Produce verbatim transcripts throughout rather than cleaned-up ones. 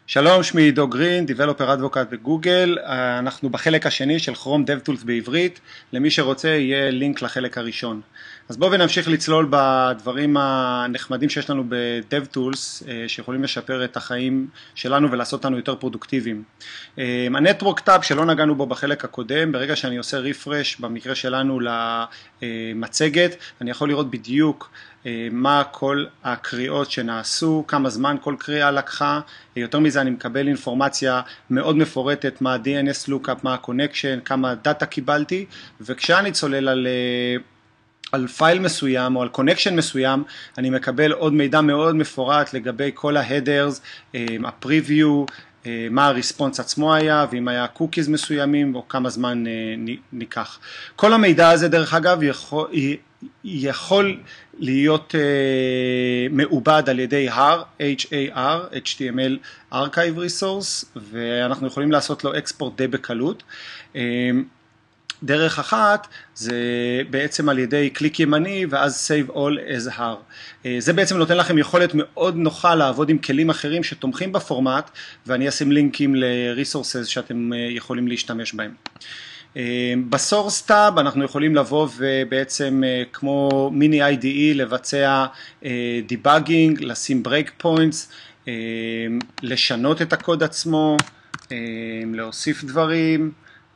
שלום, שמי עידו גרין, Developer Advocate בגוגל. אנחנו בחלק השני של Chrome DevTools בעברית. למי שרוצה יהיה לינק לחלק הראשון. אז בואו ונמשיך לצלול בדברים הנחמדים שיש לנו ב-DevTools, שיכולים לשפר את החיים שלנו ולעשות אותנו יותר פרודוקטיביים. ה-Network Tab שלא נגענו בו בחלק הקודם, ברגע שאני עושה refresh במקרה שלנו למצגת, אני יכול לראות בדיוק מה כל הקריאות שנעשו, כמה זמן כל קריאה לקחה. יותר מזה אני מקבל אינפורמציה מאוד מפורטת, מה ה-די אן אס Lookup, מה ה-Connection, כמה דאטה קיבלתי, וכשאני צולל על, על פייל מסוים או על Connection מסוים, אני מקבל עוד מידע מאוד מפורט לגבי כל ה-Headers, ה-Preview, מה הריספונס עצמו היה, ואם היה קוקיז מסוימים או כמה זמן ניקח. כל המידע הזה דרך אגב יכול, יכול להיות uh, מעובד על ידי הר, H A R, H T M L Archive Resource, ואנחנו יכולים לעשות לו אקספורט די בקלות. Uh, דרך אחת זה בעצם על ידי קליק ימני ואז Save All as הר. Uh, זה בעצם נותן לכם יכולת מאוד נוחה לעבוד עם כלים אחרים שתומכים בפורמט, ואני אשים לינקים ל-resources שאתם uh, יכולים להשתמש בהם. בסורס טאב אנחנו יכולים לבוא ובעצם כמו מיני איי די אי לבצע דיבאגינג, לשים ברייק פוינטס, לשנות את הקוד עצמו, להוסיף דברים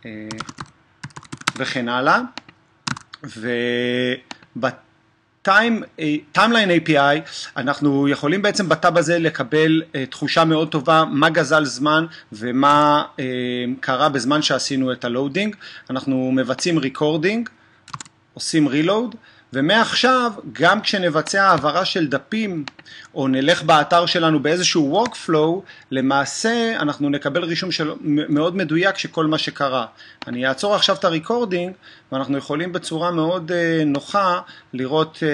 וכן הלאה. טיימליין איי פי איי אנחנו יכולים בעצם בטאב הזה לקבל תחושה מאוד טובה מה גזל זמן ומה קרה בזמן שעשינו את הלואודינג. אנחנו מבצעים ריקורדינג, עושים רילואוד, ומעכשיו גם כשנבצע העברה של דפים או נלך באתר שלנו באיזשהו workflow, למעשה אנחנו נקבל רישום של מאוד מדויק שכל מה שקרה. אני אעצור עכשיו את הריקורדינג ואנחנו יכולים בצורה מאוד נוחה לראות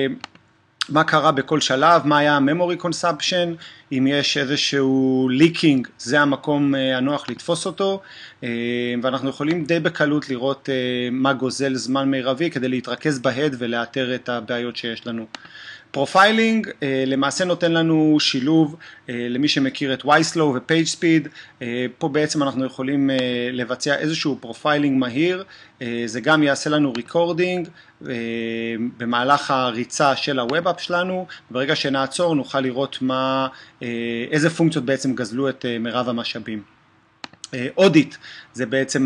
מה קרה בכל שלב, מה היה memory consumption, אם יש איזשהו leaking, זה המקום הנוח לתפוס אותו, ואנחנו יכולים די בקלות לראות מה גוזל זמן מרבי כדי להתרכז בהד ולאתר את הבעיות שיש לנו. פרופיילינג למעשה נותן לנו שילוב, למי שמכיר את Yslow ו-Page Speed, פה בעצם אנחנו יכולים לבצע איזשהו פרופיילינג מהיר, זה גם יעשה לנו ריקורדינג במהלך הריצה של הווב-אפ שלנו, ברגע שנעצור נוכל לראות מה, איזה פונקציות בעצם גזלו את מרב המשאבים. אודיט זה בעצם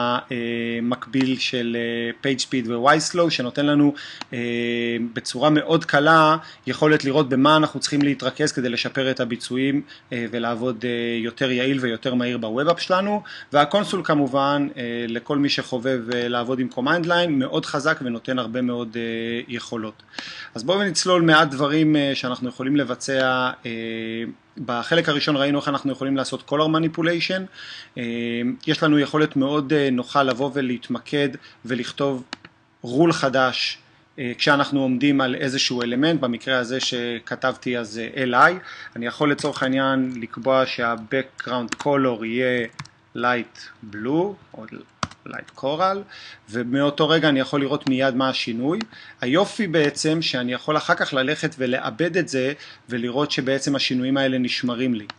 המקביל של PageSpeed ו-Yslow שנותן לנו בצורה מאוד קלה יכולת לראות במה אנחנו צריכים להתרכז כדי לשפר את הביצועים ולעבוד יותר יעיל ויותר מהיר בווב-אפ שלנו, והקונסול כמובן לכל מי שחובב לעבוד עם command line מאוד חזק ונותן הרבה מאוד יכולות. אז בואו נצלול מעט דברים שאנחנו יכולים לבצע. בחלק הראשון ראינו איך אנחנו יכולים לעשות color manipulation, יש לנו יכולת מאוד נוחה לבוא ולהתמקד ולכתוב רול חדש כשאנחנו עומדים על איזשהו אלמנט, במקרה הזה שכתבתי אז אל איי, אני יכול לצורך העניין לקבוע שה-background color יהיה light blue או light coral, ומאותו רגע אני יכול לראות מיד מה השינוי. היופי בעצם שאני יכול אחר כך ללכת ולאבד את זה ולראות שבעצם השינויים האלה נשמרים לי.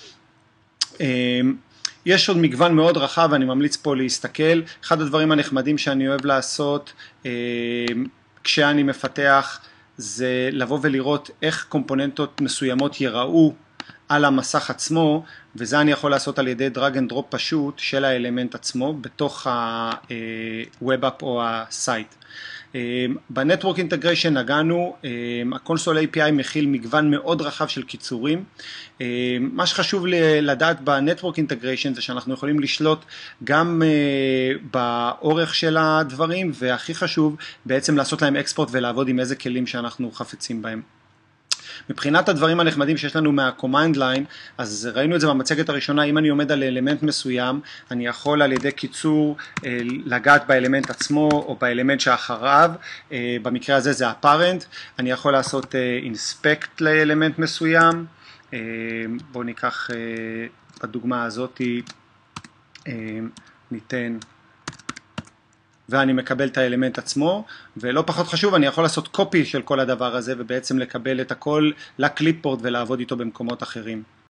יש עוד מגוון מאוד רחב ואני ממליץ פה להסתכל. אחד הדברים הנחמדים שאני אוהב לעשות כשאני מפתח זה לבוא ולראות איך קומפוננטות מסוימות יראו על המסך עצמו, וזה אני יכול לעשות על ידי דרג אנד דרופ פשוט של האלמנט עצמו בתוך ה-Web App או הסייט. בנטוורק אינטגריישן נגענו, הקונסול איי פי איי מכיל מגוון מאוד רחב של קיצורים. מה שחשוב לדעת בנטוורק אינטגריישן זה שאנחנו יכולים לשלוט גם באורך של הדברים, והכי חשוב בעצם לעשות להם אקספורט ולעבוד עם איזה כלים שאנחנו חפצים בהם. מבחינת הדברים הנחמדים שיש לנו מה-command line, אז ראינו את זה במצגת הראשונה, אם אני עומד על אלמנט מסוים, אני יכול על ידי קיצור לגעת באלמנט עצמו או באלמנט שאחריו, במקרה הזה זה ה-parent, אני יכול לעשות inspect לאלמנט מסוים, בואו ניקח בדוגמה הזאת, ניתן ואני מקבל את האלמנט עצמו, ולא פחות חשוב, אני יכול לעשות קופי של כל הדבר הזה, ובעצם לקבל את הכל לקליפבורד ולעבוד איתו במקומות אחרים.